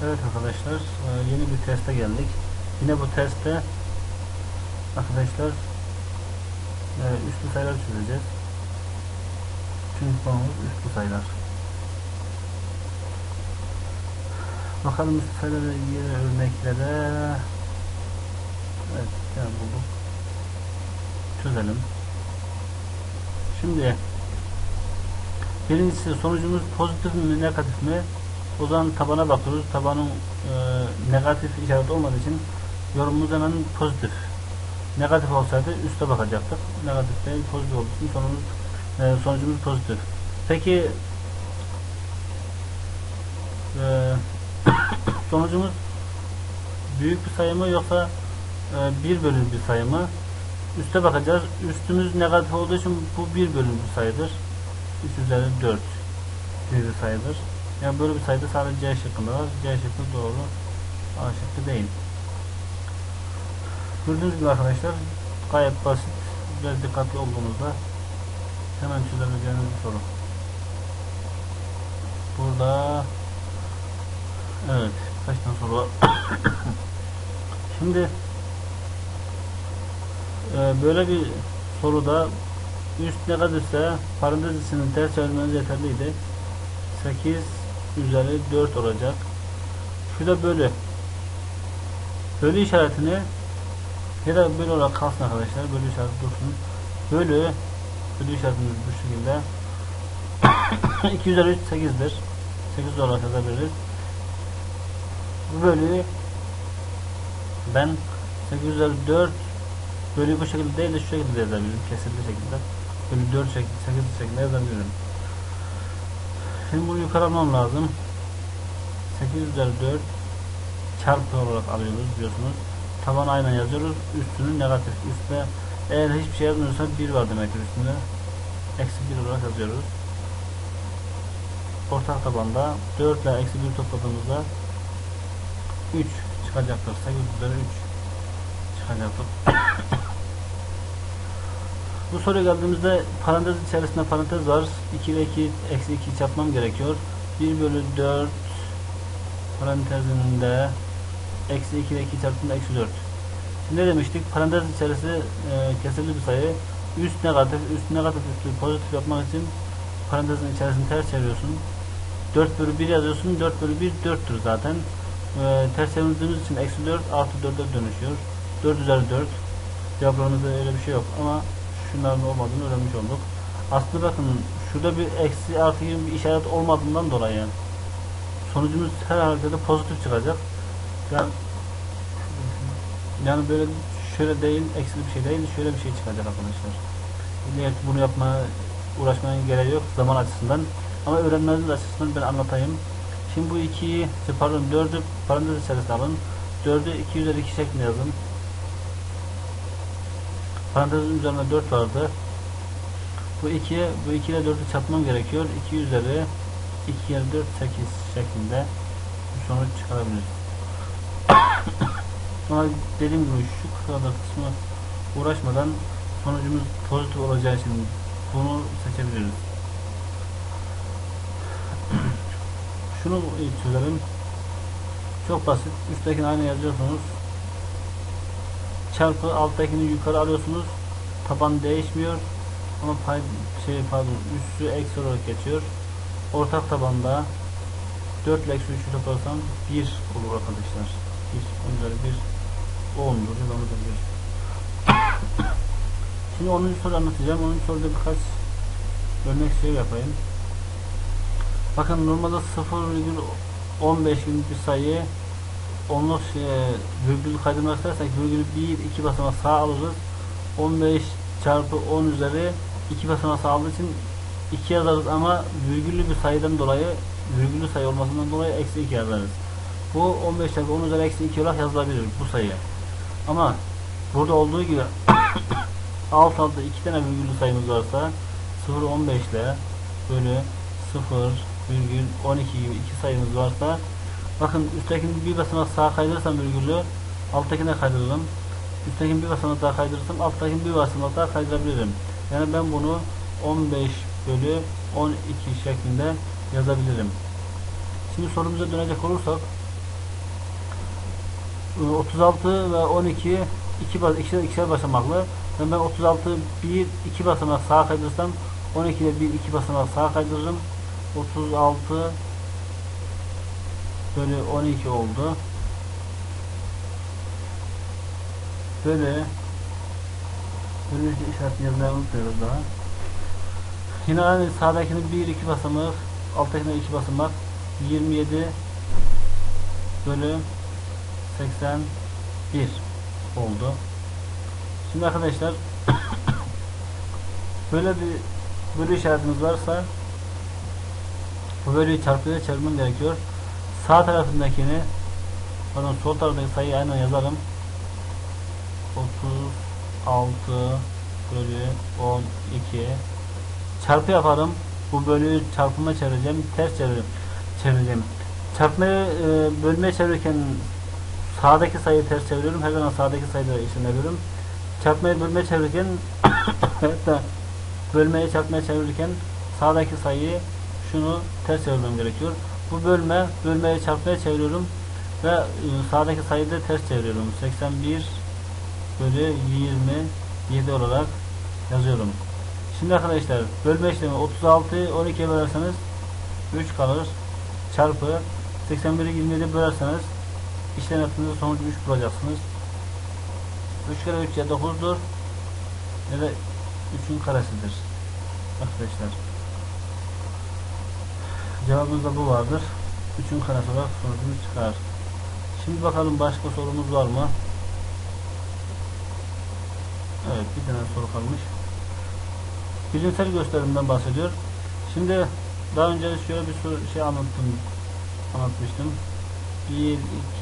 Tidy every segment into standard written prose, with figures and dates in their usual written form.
Evet arkadaşlar, yeni bir teste geldik. Yine bu testte arkadaşlar üstlü sayılar çözeceğiz. Çünkü konumuz üstlü sayılar. Bakalım üstlü sayılarla ilgili örneklere. Evet, yani bulduk. Çözelim. Şimdi birincisi, sonucumuz pozitif mi negatif mi? O zaman tabana bakıyoruz. Tabanın negatif işaret olmadığı için yorumumuz hemen pozitif. Negatif olsaydı üste bakacaktık. Negatif değil, pozitif olduğu için sonucumuz pozitif. Peki sonucumuz büyük bir sayı mı yoksa 1 bölü bir sayı mı? Üste bakacağız. Üstümüz negatif olduğu için bu 1 bölü bir sayıdır. 3 üzeri 4 bir sayıdır. Yani böyle bir sayıda sadece C şıkkında var. C şıkkı doğru. A şıkkı değil. Gördüğünüz gibi arkadaşlar gayet basit. Biraz dikkatli olduğunuzda hemen çözebileceğiniz bir soru. Burada evet, kaç tane soru var? Şimdi böyle bir soruda üst negatifse parantez içinin ters çevirmeniz yeterliydi. 8 üzeri 4 olacak. Şurada bölü işaretini ya da bölü olarak kalsın arkadaşlar. Bölü işareti dursun. Bölü işaretimiz bu şekilde. 2 üzeri 3 8'dir. 8 olarak yazabiliriz. Bu bölüyü ben 8 üzeri 4 bölüyü bu şekilde değil de şu şekilde yazabilirim. Kesirli şekilde. Bölü 4 şekilde, 8 şekilde yazabilirim. Şimdi bunu yukarı almam lazım. 8 üzeri 4 çarpı olarak alıyoruz biliyorsunuz. Taban aynen yazıyoruz. Üstünü negatif. Üstte eğer hiçbir şey yazmıyorsa 1 var demektir üstünde. Eksi 1 olarak yazıyoruz. Ortak tabanda 4 ile eksi 1 topladığımızda 3 çıkacaktır. 8 üzeri 3 çıkacaktır. Bu soruya geldiğimizde parantez içerisinde parantez var. 2 ile 2 eksi 2 çarpmam gerekiyor. 1 bölü 4 parantezinde eksi 2 ile 2 çarptığında eksi 4. Şimdi ne demiştik? Parantez içerisi kesirli bir sayı. Üst negatif üstü pozitif yapmak için parantezin içerisini ters çeviriyorsun. 4 bölü 1 yazıyorsun. 4 bölü 1 4'tür zaten. Ters çevirdiğimiz için eksi 4 artı 4'e dönüşüyor. 4 üzeri 4. Cevaplarımızda öyle bir şey yok ama şunların olmadığını öğrenmiş olduk. Aslında bakın şurada bir eksi artı gibi bir işaret olmadığından dolayı sonucumuz her halükarda pozitif çıkacak. Yani böyle şöyle değil, eksi bir şey değil, şöyle bir şey çıkacak arkadaşlar. Evet, bunu uğraşmaya gerek yok zaman açısından. Ama öğrenmeniz açısından ben anlatayım. Şimdi bu 2'yi, pardon 4'ü parantez içerisine alın. 4'ü 2 üzeri 2 şeklinde yazın. Parantezin üzerinde 4 vardı. Bu 2 ile 4'ü çarpmam gerekiyor. 2 üzeri 2 kere 4 8 şeklinde bir sonuç çıkarabiliriz. Ama dediğim gibi şu kadar kısmı uğraşmadan sonucumuz pozitif olacağı için bunu seçebiliriz. Şunu çözelim. Çok basit. Üsttekini aynı yazıyorsunuz. Çarpı alttakini yukarı alıyorsunuz. Taban değişmiyor. Ama üstü eksi olarak geçiyor. Ortak tabanda 4 ile eksi 3'ü toplarsam 1 olur arkadaşlar. 1 üzeri 1 10'dur ya da 1. Şimdi 10. soru anlatacağım. 10. soruda birkaç örnek yapayım. Bakın normalde 0,15 gibi bir sayı onluk virgül kaydırmak istersek virgülü 1-2 basamak sağa alırız. 15 çarpı 10 üzeri 2 basamak sağa aldığı için 2 yazarız ama virgüllü bir sayıdan dolayı, virgüllü sayı olmasından dolayı eksi 2 yazarız. Bu 15 çarpı 10 üzeri eksi 2 olarak yazılabilir bu sayı. Ama burada olduğu gibi alt altta 2 tane virgüllü sayımız varsa 0,15 ile bölü 0,12 gibi 2 sayımız varsa bakın üsttekini bir basamak sağa kaydırırsam virgülü alttakine kaydırırım. Üsttekini bir basamak daha kaydırırsam alttakini bir basamak daha kaydırabilirim. Yani ben bunu 15 bölü 12 şeklinde yazabilirim. Şimdi sorumuza dönecek olursak 36 ve 12 ikişer basamaklı. Ben 36 1 2 basamak sağa kaydırsam 12 ile 1 2 basamak sağa kaydırırım. 36 bölü 12 oldu. Bölü işaretini yazmayı unutmuyoruz daha. Yine aynı sağdakinin 1 2 basamak, alttakinin 2 basamak, 27 bölü 81 oldu. Şimdi arkadaşlar böyle bir bölü işaretimiz varsa bu bölüyü çarpıya çevirmem gerekiyor. Sağ tarafındakini, pardon, sol taraftaki sayıyı aynen yazarım. 36 bölü 12 çarpı yaparım. Bu bölüyü çarpıma çevireceğim. Ters çevireceğim. Çarpmayı bölmeye çevirirken sağdaki sayıyı ters çeviriyorum. Her zaman sağdaki sayıları işlem yapıyorum. Çarpmayı bölmeye çevirirken hatta bölmeyi çarpmaya çevirirken sağdaki sayıyı şunu ters çevirmem gerekiyor. Bu bölmeyi çarpmaya çeviriyorum ve sağdaki sayıyı da ters çeviriyorum. 81 bölü 27 olarak yazıyorum. Şimdi arkadaşlar bölme işlemi 36'yı 12'ye bölerseniz 3 kalır. Çarpı 81'i 27'ye bölerseniz işlem yaptığınızda sonucu 3 bulacaksınız. 3 kere 3 ya 9'dur ya da 3'ün karesidir. Arkadaşlar cevabımızda bu vardır. 3'ün karesi olarak sonucumuz çıkar. Şimdi bakalım başka sorumuz var mı? Evet, bir tane soru kalmış. Bilimsel gösterimden bahsediyor. Şimdi daha önce şöyle bir şey anlatmıştım. 1, 2, 3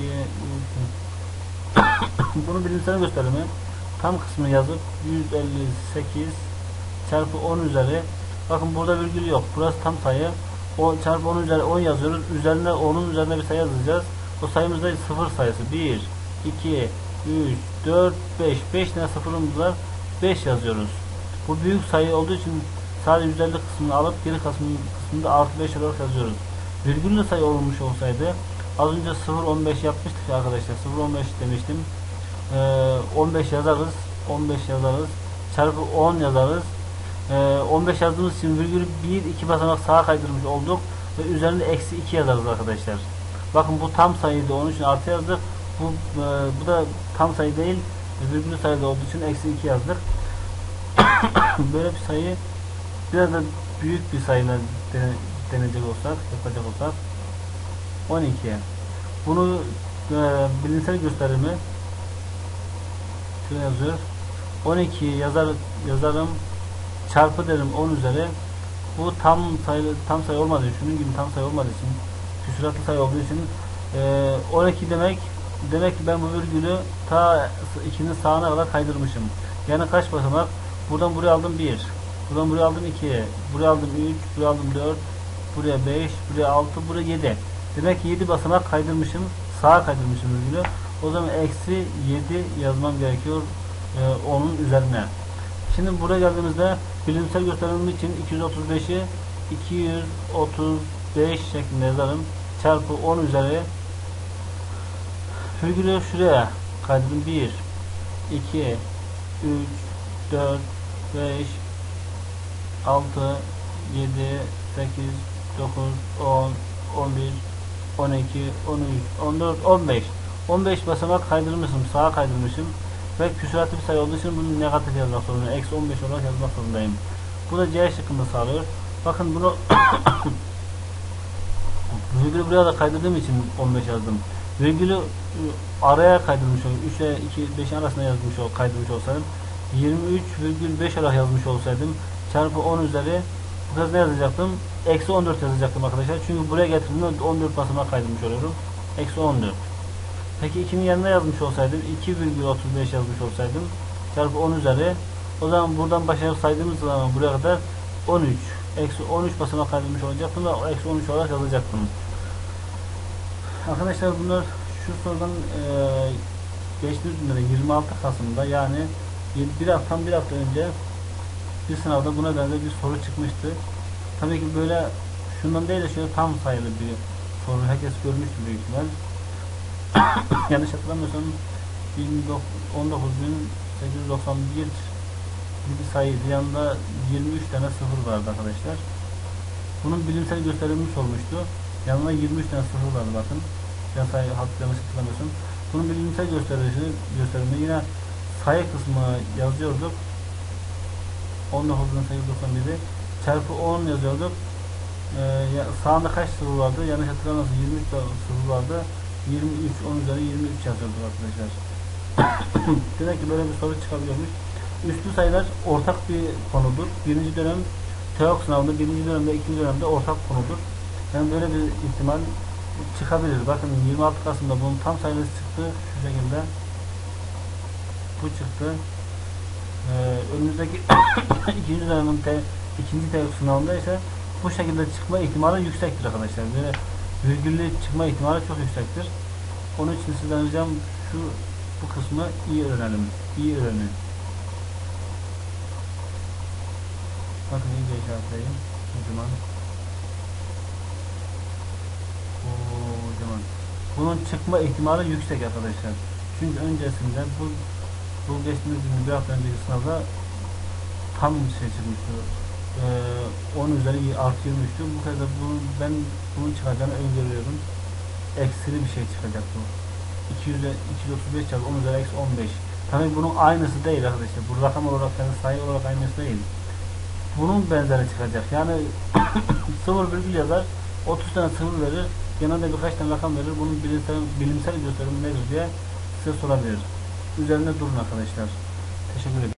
bunu bilimsel gösterimi tam kısmını yazıp 158 çarpı 10 üzeri, bakın burada virgül yok. Burası tam sayı. O çarpı 10 üzeri 10 yazıyoruz. Üzerine 10'un üzerine bir sayı yazacağız. O sayımızda 0 sayısı. 1, 2, 3, 4, 5. 5 tane sıfırımız var. 5 yazıyoruz. Bu büyük sayı olduğu için sadece 150 kısmını alıp geri kısmında artı 5 olarak yazıyoruz. Virgüllü sayı olmuş olsaydı az önce 0,15 yapmıştık ya arkadaşlar. 0,15 demiştim. 15 yazarız. 15 yazarız. Çarpı 10 yazarız. 15 yazdığımız için virgülü 1-2 basamak sağa kaydırmış olduk. Ve üzerinde eksi 2 yazarız arkadaşlar. Bakın bu tam sayıydı. Onun için artı yazdık. Bu da tam sayı değil. Virgülü sayıda olduğu için eksi 2 yazdık. Böyle bir sayı biraz da büyük bir sayıyla deneyecek olsak, yapacak olsak 12. Bunu bilimsel gösterimi şöyle yazıyor. 12 yazarım, çarpı derim 10 üzeri. Bu tam sayı olmadığı için, şunun gibi tam sayı olmadığı için, küsuratlı sayı olduğu için 12 demek ki ben bu virgülü ta 2'nin sağına kadar kaydırmışım. Yani kaç basamak? Buradan buraya aldım 1. Buradan buraya aldım 2. Buraya aldım 3. Buraya aldım 4. Buraya 5. Buraya 6. Buraya 7. Demek ki 7 basamak kaydırmışım. Sağa kaydırmışım virgülü. O zaman eksi 7 yazmam gerekiyor onun üzerine. Şimdi buraya geldiğimizde bilimsel gösterim için 235'i 235 şeklinde yazarım. Çarpı 10 üzeri virgülü şuraya kaydırdım. 1 2 3 4 5 6 7 8 9 10 11 12 13 14 15 15 basamak kaydırmışım. Sağa kaydırmışım. Ve küsuratlı bir sayı olduğu için bunu negatif yazmak zorundayım. Eksi 15 olarak yazmak zorundayım. Bu da C şıkkında sağlıyor. Bakın bunu virgülü buraya da kaydırdığım için 15 yazdım. Virgülü araya kaydırmış olayım. 3 ile 2, 5'in arasında kaydırmış olsaydım 23,5 olarak yazmış olsaydım çarpı 10 üzeri bu kez ne yazacaktım? Eksi 14 yazacaktım arkadaşlar. Çünkü buraya getirdiğimde 14 basamak kaydırmış oluyorum. Eksi 14. Peki 2'nin yanına yazmış olsaydım 2,35 yazmış olsaydım çarpı 10 üzeri, o zaman buradan başlayıp saydığımız zaman buraya kadar 13. Eksi 13 basamak kaydırmış olacaktım ve eksi 13 olarak yazacaktım. Arkadaşlar bunlar şu sorudan geçtiğimiz günlerde 26 Kasım'da, yani tam bir hafta önce bir sınavda buna benzer bir soru çıkmıştı. Tabii ki böyle şundan değil de şöyle tam sayılı bir soru. Herkes görmüştür büyük ihtimal. yanlış hatırlamıyorsam 19.891 bir sayıydı. Yanında 23 tane sıfır vardı arkadaşlar. Bunun bilimsel gösterimini sormuştu. Yanına 23 tane sıfır vardı bakın. Ben sayı yanlış hatırlamıyorsam. Bunun bilimsel gösterimini yine sayı kısmına yazıyorduk. 19.891'i çarpı 10 yazıyorduk. Sağında kaç sıfır vardı? Yanlış hatırlamıyorsam 23 sıfır vardı. 23, 10 üzeri 23 yazıyorduk arkadaşlar. Demek ki böyle bir soru çıkabiliyormuş. Üslü sayılar ortak bir konudur. Birinci dönem TEOK sınavında, birinci dönemde, ikinci dönemde ortak konudur. Yani böyle bir ihtimal çıkabilir. Bakın 26 Kasım'da bunun tam sayısı çıktı. Şu şekilde. Bu çıktı. Önümüzdeki ikinci dönemin ikinci TEOK sınavında ise bu şekilde çıkma ihtimali yüksektir arkadaşlar. Böyle virgüllü çıkma ihtimali çok yüksektir. Onun için sizden ricam bu kısmı iyi öğrenelim. İyi öğrenin. Bakın iyice işaretleyeyim. O zaman bunun çıkma ihtimali yüksek arkadaşlar. Çünkü öncesinde bu geçtiğimiz gün bir hafta önceki sınavda tam bir şey çıkmıştı. 10 üzeri artı 23'tü. Bu kadar ben bunun çıkacağını öngörüyorum. Eksili bir şey çıkacak bu. 235 çarpı 10 üzeri eksi 15. Tabii bunun aynısı değil arkadaşlar. Bu rakam olarak yani sayı olarak aynısı değil. Bunun benzeri çıkacak. Yani 0,1 yazar, 30 tane sıfır verir, yanında birkaç tane rakam verir. Bunun bilimsel gösterimi nedir diye size sorabilir. Üzerinde durun arkadaşlar. Teşekkür ederim.